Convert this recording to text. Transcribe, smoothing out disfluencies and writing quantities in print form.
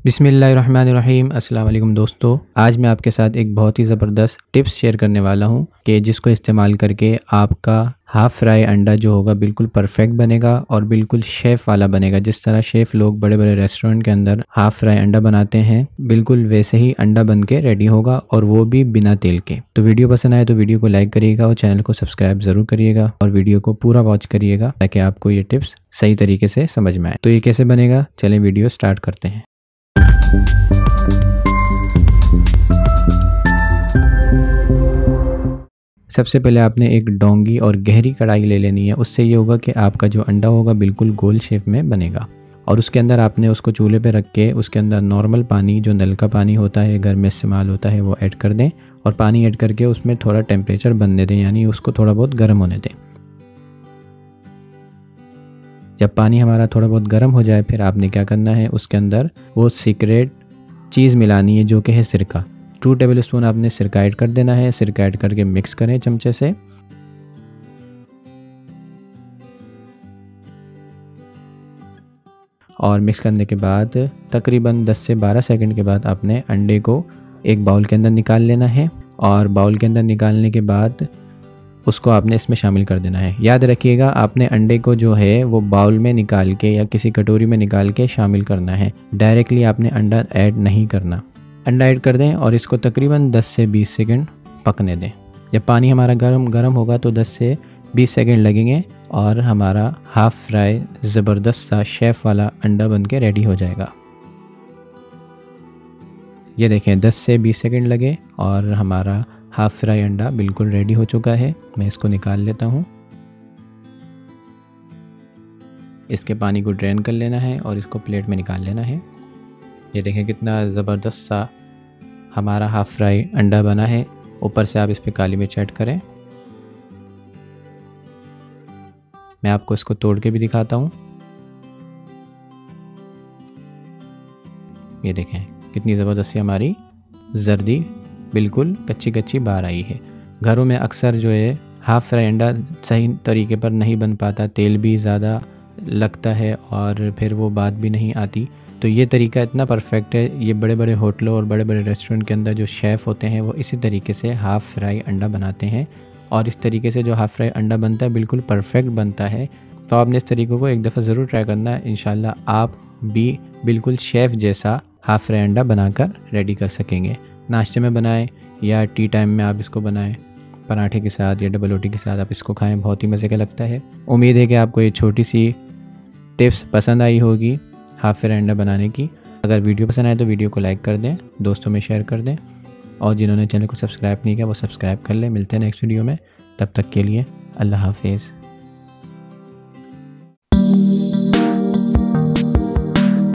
बिस्मिल्लाहिर्रहमानिर्रहीम। अस्सलाम वालेकुम दोस्तों, आज मैं आपके साथ एक बहुत ही ज़बरदस्त टिप्स शेयर करने वाला हूं कि जिसको इस्तेमाल करके आपका हाफ़ फ्राई अंडा जो होगा बिल्कुल परफेक्ट बनेगा और बिल्कुल शेफ़ वाला बनेगा। जिस तरह शेफ़ लोग बड़े बड़े रेस्टोरेंट के अंदर हाफ़ फ्राई अंडा बनाते हैं, बिल्कुल वैसे ही अंडा बन के रेडी होगा और वो भी बिना तेल के। तो वीडियो पसंद आए तो वीडियो को लाइक करिएगा और चैनल को सब्सक्राइब ज़रूर करिएगा और वीडियो को पूरा वॉच करिएगा ताकि आपको ये टिप्स सही तरीके से समझ में आए। तो ये कैसे बनेगा, चलें वीडियो स्टार्ट करते हैं। सबसे पहले आपने एक डोंगी और गहरी कढ़ाई ले लेनी है। उससे ये होगा कि आपका जो अंडा होगा बिल्कुल गोल शेप में बनेगा। और उसके अंदर आपने उसको चूल्हे पे रख के उसके अंदर नॉर्मल पानी, जो नल का पानी होता है, घर में इस्तेमाल होता है, वो ऐड कर दें। और पानी ऐड करके उसमें थोड़ा टेम्परेचर बनने दें, यानी उसको थोड़ा बहुत गर्म होने दें। जब पानी हमारा थोड़ा बहुत गर्म हो जाए, फिर आपने क्या करना है, उसके अंदर वो सीक्रेट चीज़ मिलानी है जो कि है सिरका। 2 टेबल स्पून आपने सिरका ऐड कर देना है। सिरका ऐड करके मिक्स करें चमचे से। और मिक्स करने के बाद तकरीबन 10 से 12 सेकंड के बाद आपने अंडे को एक बाउल के अंदर निकाल लेना है। और बाउल के अंदर निकालने के बाद उसको आपने इसमें शामिल कर देना है। याद रखिएगा, आपने अंडे को जो है वो बाउल में निकाल के या किसी कटोरी में निकाल के शामिल करना है। डायरेक्टली आपने अंडा ऐड नहीं करना। अंडा ऐड कर दें और इसको तकरीबन 10 से 20 सेकंड पकने दें। जब पानी हमारा गर्म होगा तो 10 से 20 सेकंड लगेंगे और हमारा हाफ़ फ्राई ज़बरदस्त सा शेफ़ वाला अंडा बन के रेडी हो जाएगा। ये देखें, 10 से 20 सेकंड लगे और हमारा हाफ़ फ्राई अंडा बिल्कुल रेडी हो चुका है। मैं इसको निकाल लेता हूँ। इसके पानी को ड्रेन कर लेना है और इसको प्लेट में निकाल लेना है। ये देखें कितना ज़बरदस्त सा हमारा हाफ़ फ्राई अंडा बना है। ऊपर से आप इस पर काली मिर्च ऐड करें। मैं आपको इसको तोड़ के भी दिखाता हूँ। ये देखें कितनी ज़बरदस्त सी हमारी जर्दी बिल्कुल कच्ची कच्ची बाहर आई है। घरों में अक्सर जो है हाफ़ फ्राई अंडा सही तरीके पर नहीं बन पाता, तेल भी ज़्यादा लगता है और फिर वो बात भी नहीं आती। तो ये तरीका इतना परफेक्ट है। ये बड़े बड़े होटलों और बड़े बड़े रेस्टोरेंट के अंदर जो शेफ़ होते हैं वो इसी तरीके से हाफ़ फ्राई अंडा बनाते हैं। और इस तरीके से जो हाफ़ फ्राई अंडा बनता है बिल्कुल परफेक्ट बनता है। तो आपने इस तरीक़े को एक दफ़ा ज़रूर ट्राई करना है। इंशाल्लाह आप भी बिल्कुल शेफ़ जैसा हाफ़ फ्राई अंडा बनाकर रेडी कर सकेंगे। नाश्ते में बनाएं या टी टाइम में आप इसको बनाएं, पराठे के साथ या डबल रोटी के साथ आप इसको खाएं, बहुत ही मज़े का लगता है। उम्मीद है कि आपको ये छोटी सी टिप्स पसंद आई होगी हाफ़ फ्राई अंडा बनाने की। अगर वीडियो पसंद आए तो वीडियो को लाइक कर दें, दोस्तों में शेयर कर दें और जिन्होंने चैनल को सब्सक्राइब नहीं किया वो सब्सक्राइब कर लें। मिलते हैं नेक्स्ट वीडियो में, तब तक के लिए अल्लाह हाफ़िज़।